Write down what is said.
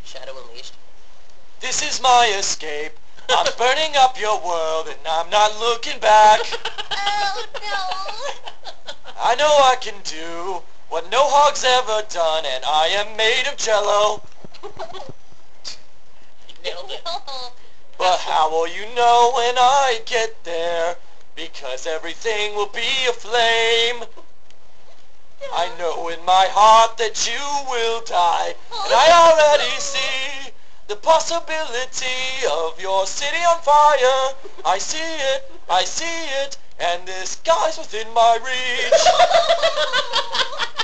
Shadow Unleashed. This is my escape. I'm burning up your world and I'm not looking back. Oh no! I know I can do what no hog's ever done, and I am made of jello. You nailed it. No. But how will you know when I get there? Because everything will be aflame. I know in my heart that you will die, and I already see the possibility of your city on fire. I see it, and this guy's within my reach.